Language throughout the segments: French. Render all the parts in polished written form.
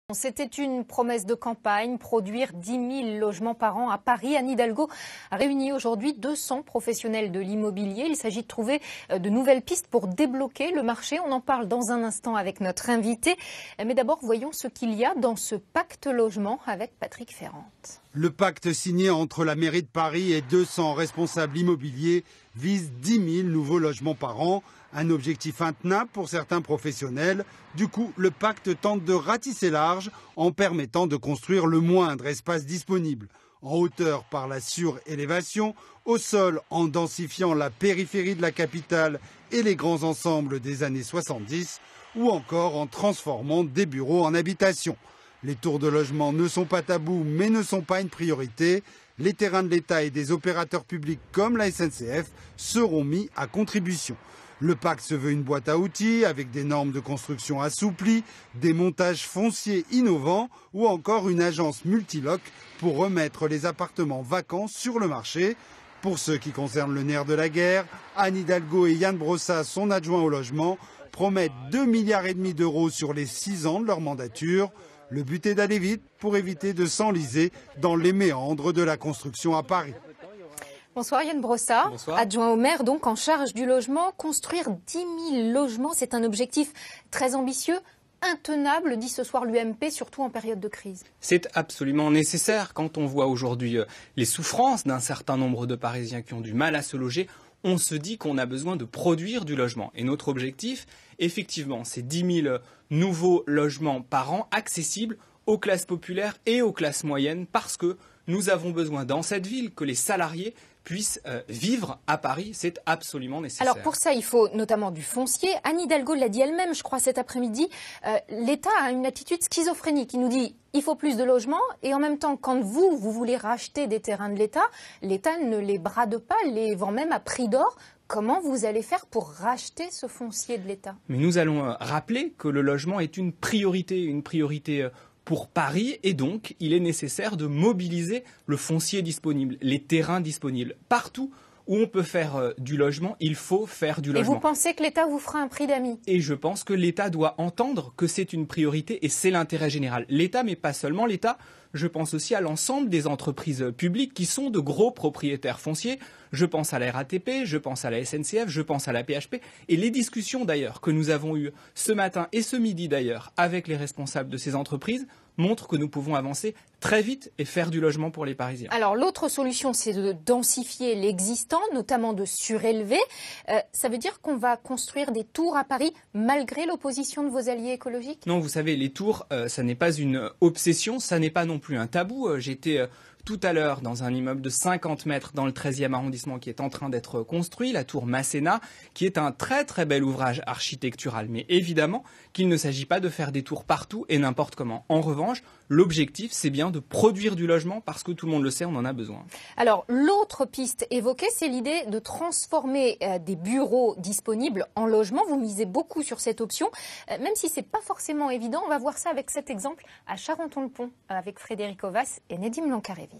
C'était une promesse de campagne, produire 10 000 logements par an à Paris. Anne Hidalgo a réuni aujourd'hui 200 professionnels de l'immobilier. Il s'agit de trouver de nouvelles pistes pour débloquer le marché. On en parle dans un instant avec notre invité. Mais d'abord, voyons ce qu'il y a dans ce pacte logement avec Patrick Ferrante. Le pacte signé entre la mairie de Paris et 200 responsables immobiliers vise 10 000 nouveaux logements par an. Un objectif intenable pour certains professionnels. Du coup, le pacte tente de ratisser large en permettant de construire le moindre espace disponible. En hauteur par la surélévation, au sol en densifiant la périphérie de la capitale et les grands ensembles des années 70, ou encore en transformant des bureaux en habitations. Les tours de logement ne sont pas tabous mais ne sont pas une priorité. Les terrains de l'État et des opérateurs publics comme la SNCF seront mis à contribution. Le pacte se veut une boîte à outils avec des normes de construction assouplies, des montages fonciers innovants ou encore une agence multiloc pour remettre les appartements vacants sur le marché. Pour ce qui concerne le nerf de la guerre, Anne Hidalgo et Yann Brossat, son adjoint au logement, promettent 2,5 milliards d'euros sur les 6 ans de leur mandature. Le but est d'aller vite pour éviter de s'enliser dans les méandres de la construction à Paris. Bonsoir Yann Brossat, Bonsoir. Adjoint au maire donc en charge du logement. Construire 10 000 logements, c'est un objectif très ambitieux, intenable, dit ce soir l'UMP, surtout en période de crise. C'est absolument nécessaire quand on voit aujourd'hui les souffrances d'un certain nombre de Parisiens qui ont du mal à se loger. On se dit qu'on a besoin de produire du logement. Et notre objectif, effectivement, c'est 10 000 nouveaux logements par an accessibles aux classes populaires et aux classes moyennes parce que nous avons besoin dans cette ville que les salariés puissent vivre à Paris. C'est absolument nécessaire. Alors pour ça, il faut notamment du foncier. Anne Hidalgo l'a dit elle-même, je crois, cet après-midi. L'État a une attitude schizophrénique. Il nous dit il faut plus de logements et en même temps, quand vous voulez racheter des terrains de l'État ne les brade pas, les vend même à prix d'or. Comment vous allez faire pour racheter ce foncier de l'État? Mais nous allons rappeler que le logement est une priorité pour Paris et donc il est nécessaire de mobiliser le foncier disponible, les terrains disponibles. Partout où on peut faire du logement, il faut faire du logement. Et vous pensez que l'État vous fera un prix d'amis? Et je pense que l'État doit entendre que c'est une priorité et c'est l'intérêt général. L'État, mais pas seulement l'État, je pense aussi à l'ensemble des entreprises publiques qui sont de gros propriétaires fonciers. Je pense à la RATP, je pense à la SNCF, je pense à la PHP. Et les discussions d'ailleurs que nous avons eues ce matin et ce midi d'ailleurs avec les responsables de ces entreprises montrent que nous pouvons avancer très vite et faire du logement pour les Parisiens. Alors l'autre solution, c'est de densifier l'existant, notamment de surélever. Ça veut dire qu'on va construire des tours à Paris malgré l'opposition de vos alliés écologiques? Non, vous savez, les tours, ça n'est pas une obsession, ça n'est pas non plus un tabou. J'étais tout à l'heure dans un immeuble de 50 mètres dans le 13e arrondissement qui est en train d'être construit, la tour Masséna, qui est un très très bel ouvrage architectural. Mais évidemment qu'il ne s'agit pas de faire des tours partout et n'importe comment. En revanche, l'objectif, c'est bien de produire du logement parce que tout le monde le sait, on en a besoin. Alors, l'autre piste évoquée, c'est l'idée de transformer des bureaux disponibles en logement. Vous misez beaucoup sur cette option, même si ce n'est pas forcément évident. On va voir ça avec cet exemple à Charenton-le-Pont, avec Frédéric Ovas et Nedim Lankarevitch.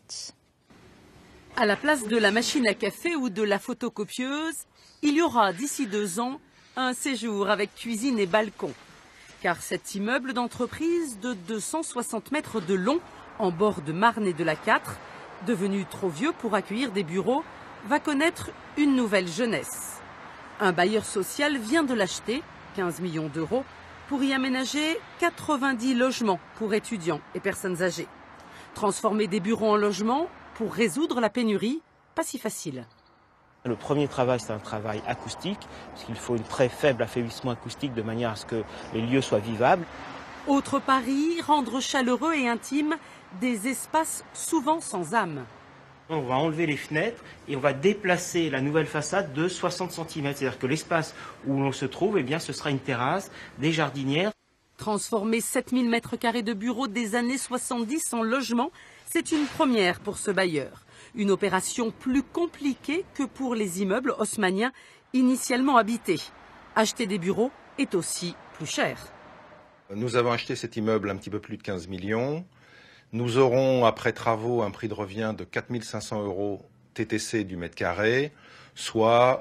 À la place de la machine à café ou de la photocopieuse, il y aura d'ici 2 ans un séjour avec cuisine et balcon. Car cet immeuble d'entreprise de 260 mètres de long, en bord de Marne et de la 4, devenu trop vieux pour accueillir des bureaux, va connaître une nouvelle jeunesse. Un bailleur social vient de l'acheter, 15 millions d'euros, pour y aménager 90 logements pour étudiants et personnes âgées. Transformer des bureaux en logements pour résoudre la pénurie, pas si facile. Le premier travail, c'est un travail acoustique, parce qu'il faut une très faible affaiblissement acoustique de manière à ce que les lieux soient vivables. Autre pari, rendre chaleureux et intime des espaces souvent sans âme. On va enlever les fenêtres et on va déplacer la nouvelle façade de 60 cm. C'est-à-dire que l'espace où l'on se trouve, eh bien, ce sera une terrasse, des jardinières. Transformer 7000 m² de bureaux des années 70 en logement, c'est une première pour ce bailleur. Une opération plus compliquée que pour les immeubles haussmanniens initialement habités. Acheter des bureaux est aussi plus cher. Nous avons acheté cet immeuble un petit peu plus de 15 millions. Nous aurons, après travaux, un prix de revient de 4 500 € TTC du mètre carré, soit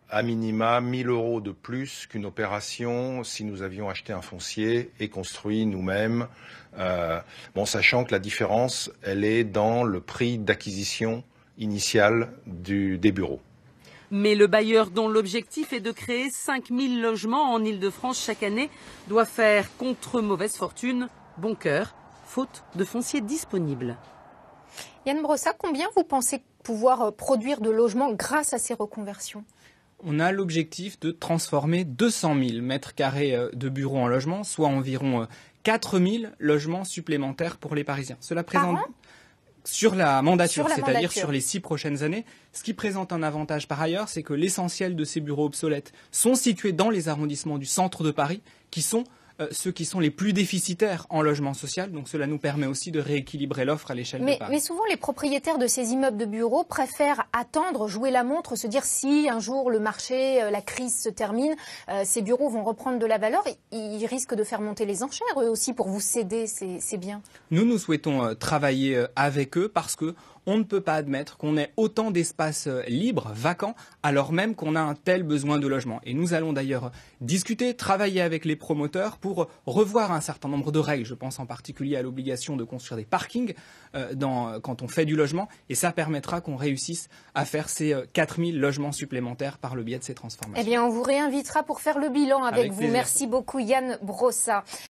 à minima 1 000 € de plus qu'une opération si nous avions acheté un foncier et construit nous-mêmes. Sachant que la différence, elle est dans le prix d'acquisition initial des bureaux. Mais le bailleur dont l'objectif est de créer 5 000 logements en Île-de-France chaque année doit faire, contre mauvaise fortune, bon cœur, faute de foncier disponible. Yann Brossa, combien vous pensez pouvoir produire de logements grâce à ces reconversions ? On a l'objectif de transformer 200 000 mètres carrés de bureaux en logements, soit environ 4 000 logements supplémentaires pour les Parisiens. Cela présente sur la mandature, c'est-à-dire sur les 6 prochaines années. Ce qui présente un avantage par ailleurs, c'est que l'essentiel de ces bureaux obsolètes sont situés dans les arrondissements du centre de Paris, qui sont ceux qui sont les plus déficitaires en logement social. Donc cela nous permet aussi de rééquilibrer l'offre à l'échelle de Paris. Mais souvent, les propriétaires de ces immeubles de bureaux préfèrent attendre, jouer la montre, se dire si un jour le marché, la crise se termine, ces bureaux vont reprendre de la valeur. Ils risquent de faire monter les enchères, eux aussi, pour vous céder ces biens. Nous souhaitons travailler avec eux parce que on ne peut pas admettre qu'on ait autant d'espaces libres, vacants, alors même qu'on a un tel besoin de logement. Et nous allons d'ailleurs discuter, travailler avec les promoteurs pour revoir un certain nombre de règles. Je pense en particulier à l'obligation de construire des parkings quand on fait du logement. Et ça permettra qu'on réussisse à faire ces 4 000 logements supplémentaires par le biais de ces transformations. Eh bien, on vous réinvitera pour faire le bilan avec vous. Plaisir. Merci beaucoup Yann Brossa.